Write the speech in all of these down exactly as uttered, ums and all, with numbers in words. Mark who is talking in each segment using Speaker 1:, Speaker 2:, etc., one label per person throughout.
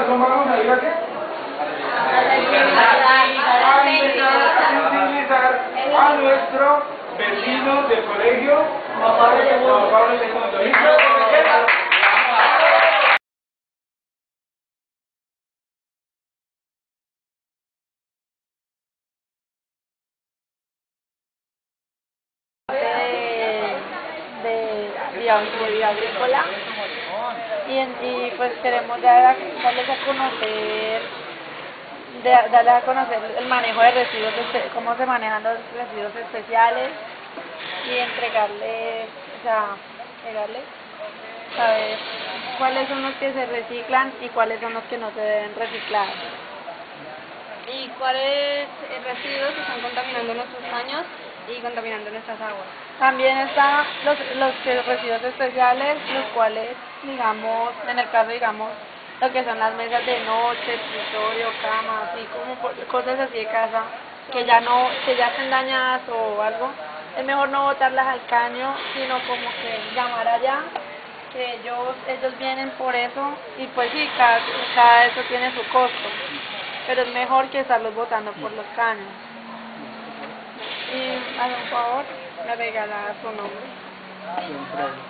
Speaker 1: vamos a ir a qué? A sensibilizar a nuestro vecino del colegio Juan Pablo segundo. ¿Listo?
Speaker 2: de, digamos, de vida agrícola y, en, y pues queremos dar a, darles a conocer de, darles a conocer el manejo de residuos, espe, cómo se manejan los residuos especiales y entregarles, o sea, entregarles, saber cuáles son los que se reciclan y cuáles son los que no se deben reciclar.
Speaker 3: ¿Y cuáles residuos están contaminando nuestros caños y contaminando nuestras aguas?
Speaker 2: También están los, los que residuos especiales, los cuales, digamos, en el caso, digamos, lo que son las mesas de noche, escritorio, cama, así como cosas así de casa, que ya no, que ya estén dañadas o algo, es mejor no botarlas al caño, sino como que llamar allá, que ellos, ellos vienen por eso, y pues sí, cada, cada eso tiene su costo, pero es mejor que estarlos botando por los caños. Y, hazme un favor, me regala su nombre.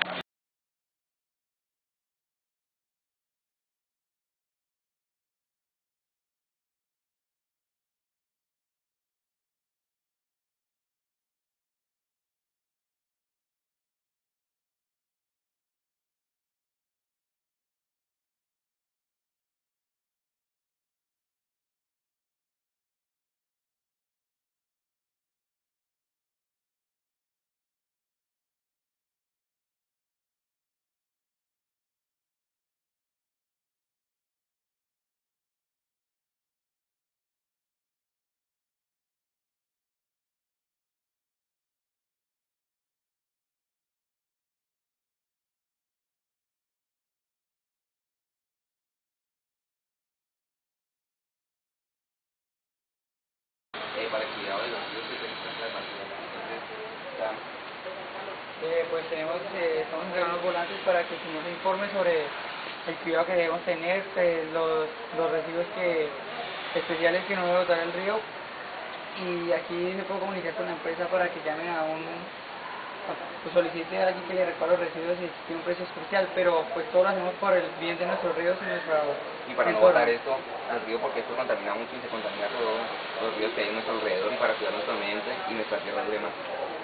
Speaker 4: Para el cuidado de los ríos y de las basuras. Entonces,
Speaker 5: eh, pues tenemos, eh, estamos entregando los volantes para que se nos informe sobre el cuidado que debemos tener, eh, los, los residuos que, especiales que no debe botar el río, y aquí se puede comunicar con la empresa para que llamen a un, pues solicite a alguien que le recoja los residuos y tiene un precio especial, pero pues todo lo hacemos por el bien de nuestros ríos y nuestra...
Speaker 4: y para no botar esto al río, porque esto contamina mucho y se contamina todos los ríos que hay a nuestro alrededor, y para cuidar nuestro ambiente y nuestra tierra y demás.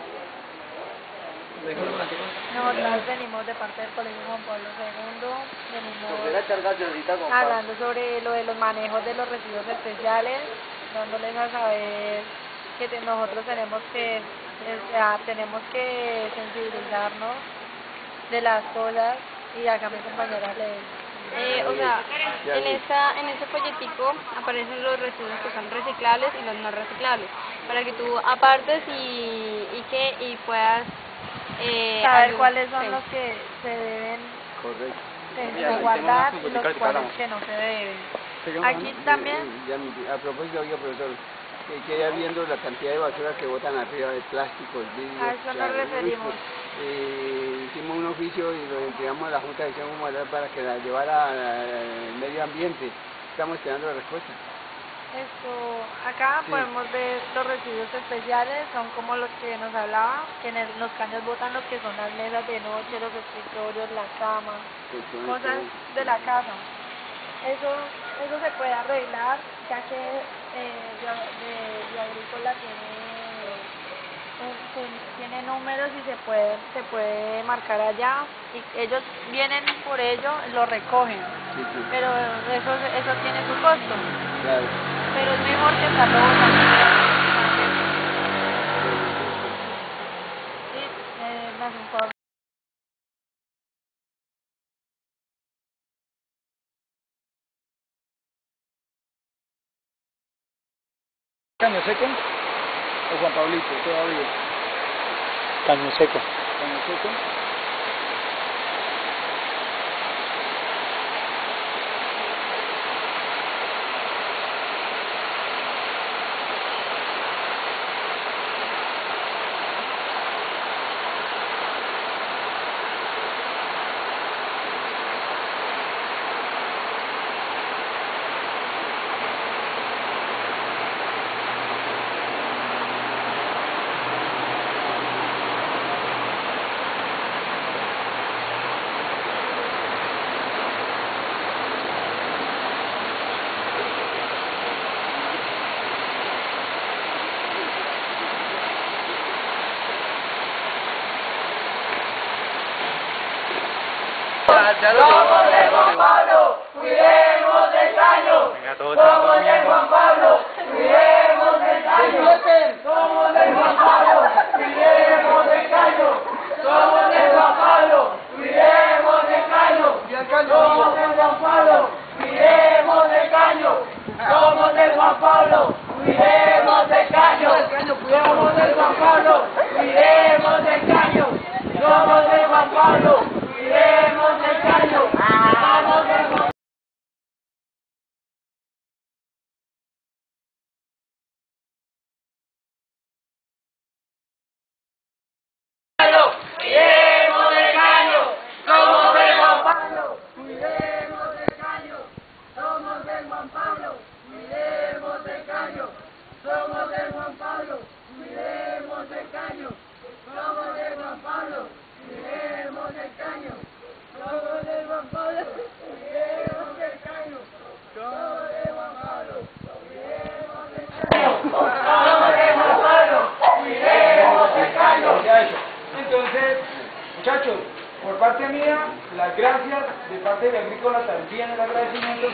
Speaker 2: Nosotros venimos de parte del Colegio Juan Pablo segundo, venimos hablando sobre lo de los manejos de los residuos especiales, dándoles a saber que te, nosotros tenemos que, o sea, tenemos que sensibilizarnos de las cosas, y acá mi compañera le...
Speaker 3: Eh, o sea, en esta en este folletico aparecen los residuos que son reciclables y los no reciclables, para que tú apartes y, y que y puedas eh,
Speaker 2: saber
Speaker 3: algo,
Speaker 2: cuáles son
Speaker 3: sí.
Speaker 2: los que se deben
Speaker 6: Correcto.
Speaker 2: de guardar y los cuales que no se deben. Aquí también...
Speaker 6: Ya, ya, a propósito, oiga, profesor, que queda viendo la cantidad de basura que botan arriba, de plásticos, vidrios...
Speaker 2: A eso nos referimos.
Speaker 6: Eh, hicimos un oficio y lo entregamos a la Junta de Acción Humana para que la llevara al medio ambiente. Estamos esperando la respuesta.
Speaker 2: Esto, acá sí. Podemos ver los residuos especiales, son como los que nos hablaba, que en el, los caños botan lo que son las mesas de noche, los escritorios, la cama, sí, cosas de la casa. Eso eso se puede arreglar, ya que eh, de, de, de agrícola tiene tiene números y se puede se puede marcar allá, y ellos vienen por ello, lo recogen, sí, sí. Pero eso eso tiene su costo, claro. Pero es mejor que estarlo botando. Sí, eh, me hace un favor.
Speaker 5: ¿Caño seco o Juan Pablito todavía?
Speaker 7: Caño seco.
Speaker 5: Caño seco.
Speaker 1: Somos de Juan Pablo, cuidemos del caño. Somos de Juan Pablo, cuidemos del caño. Somos de Juan Pablo, cuidemos del caño. Somos de Juan Pablo, cuidemos del caño. Somos de Juan Pablo, cuidemos del caño. Somos de Juan Pablo, cuidemos del caño. Somos de Juan Pablo, cuidemos del caño. Somos de Juan Pablo, cuidemos del caño. Somos de Juan Pablo, cuidemos del caño. Somos de Juan Pablo, cuidemos del caño. Somos de Juan Pablo, cuidemos del caño. Somos de Juan Pablo, cuidemos del caño. Somos de Juan Pablo, cuidemos del caño. Somos de Juan Pablo, cuidemos del caño. Somos de Juan Pablo, cuidemos del caño. Somos de Juan Pablo, cuidemos del caño. Entonces, muchachos, por parte mía, las gracias, de parte de Agrícola también el agradecimiento.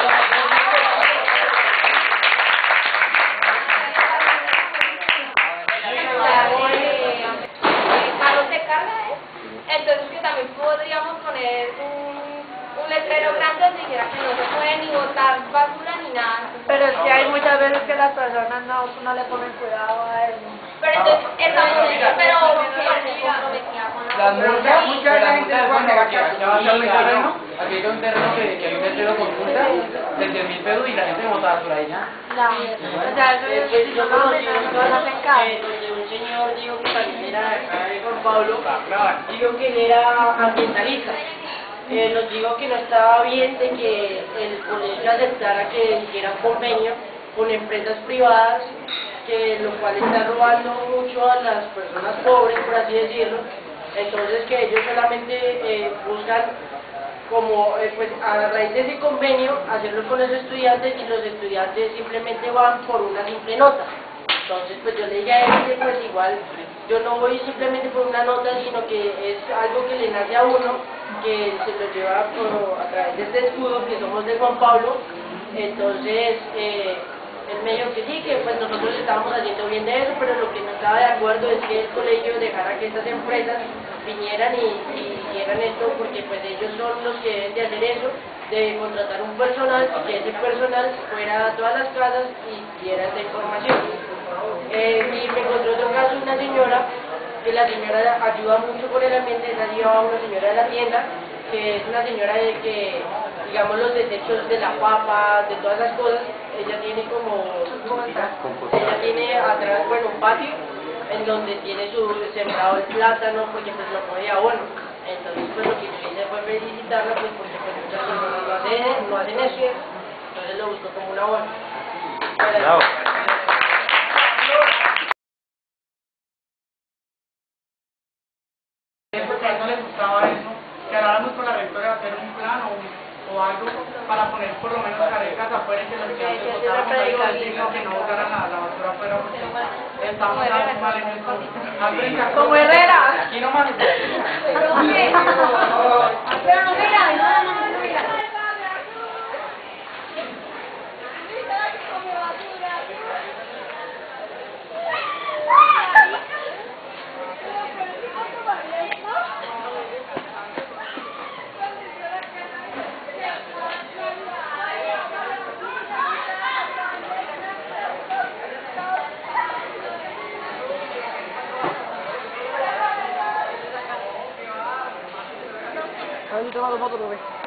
Speaker 3: Carros de carga, ¿eh? Entonces que también podríamos poner un, un letrero grande donde dijera que no se puede ni botar basura ni nada.
Speaker 2: Pero es que hay muchas veces que las personas no, no le ponen cuidado a eso.
Speaker 3: Pero entonces, estamos, pero que se comprometía con la
Speaker 5: Las multas, mucha de la gente
Speaker 1: multa
Speaker 5: se puede negar que
Speaker 1: es
Speaker 5: aquí va a estar un
Speaker 1: cuando
Speaker 5: terreno, aquí hay un terreno que, que hay un letrero con multa de diez mil pesos y la gente bota basura ahí ya.
Speaker 2: No, o sea, eso es, si no lo hacen, no lo hacen caso.
Speaker 8: Donde un señor dijo que también era de acá de Juan Pablo, dijo que él era ambientalista. Eh, nos dijo que no estaba bien de que el colegio aceptara que hiciera un convenio con empresas privadas, que lo cual está robando mucho a las personas pobres, por así decirlo. Entonces que ellos solamente eh, buscan como eh, pues a raíz de ese convenio hacerlo con los estudiantes y los estudiantes simplemente van por una simple nota. Entonces pues yo le dije a él que pues igual yo no voy simplemente por una nota, sino que es algo que le nace a uno, que se lo lleva por, a través de este escudo que somos de Juan Pablo. Entonces eh, él me dijo que sí, que pues nosotros estábamos haciendo bien de eso, pero lo que no estaba de acuerdo es que el colegio dejara que estas empresas vinieran y, y hicieran esto, porque pues ellos son los que deben de hacer eso, de contratar un personal y que ese personal fuera a todas las casas y diera esta información. Eh, y me encontré otro caso, una señora, que la señora ayuda mucho con el ambiente, esa llevaba una señora de la tienda, que es una señora de que, digamos, los desechos de la papa, de todas esas cosas, ella tiene como, ella tiene atrás, bueno, un patio, en donde tiene su sembrado el plátano, porque pues lo pone a abono. Entonces pues lo que yo hice fue felicitarla, pues porque pues, muchas personas no hacen, no hacen eso, entonces lo busco como un abono.
Speaker 7: Bravo.
Speaker 5: Porque a él no le gustaba eso, que habláramos con la rectora de hacer un plan o, o algo para poner por lo menos carecas afuera y que los estudiantes votaran para ir al ciclo, que no botaran la, la basura afuera porque estamos dando mal en esto.
Speaker 2: Como Herrera.
Speaker 5: Aquí nomás.
Speaker 3: Pero no mira, no, no, no mira.
Speaker 2: A ver si toma los fotos, bebé.